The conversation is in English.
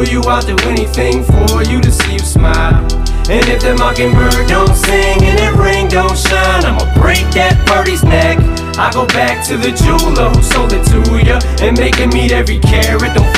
you, I'll do anything for you to see you smile. And if the mockingbird don't sing and that ring don't shine, I'ma break that birdie's neck. I go back to the jeweler who sold it to ya and make it meet every carat. Don't